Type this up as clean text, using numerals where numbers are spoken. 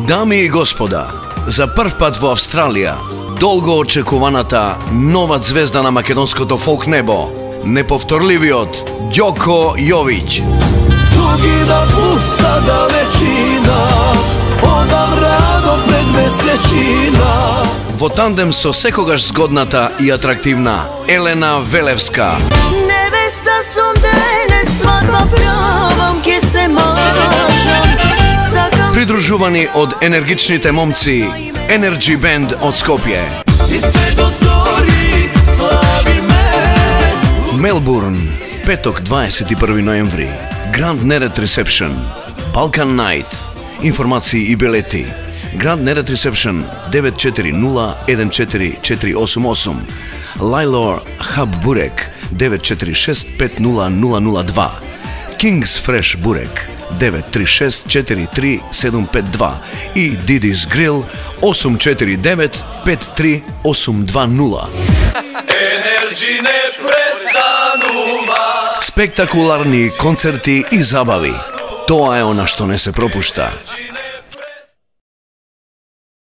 Дами и господа, за прв пат во Австралија, долго очекуваната нова звезда на македонското фолк небо, неповторливиот Ѓоко Јовиќ. Дугина пуста далечина, одам радо пред месечина. Во тандем со секогаш згодната и атрактивна Елена Велевска. Невеста сум денес, свадба правам, ке се мажам. Придружувани од енергичните момци Energy Band од Скопје. И се до зори славиме. Мелбурн, петок 21 ноември. Grand Nered Reception, Balkan Night. Информации и билети. Grand Nered Reception 940144888. Lailor Hub Burek 946500002. Kings Fresh Burek 936433752 и Didis Grill 849-53820. Енерджи не престанува. Спектакуларни концерти и забави. Тоа е она што не се пропушта.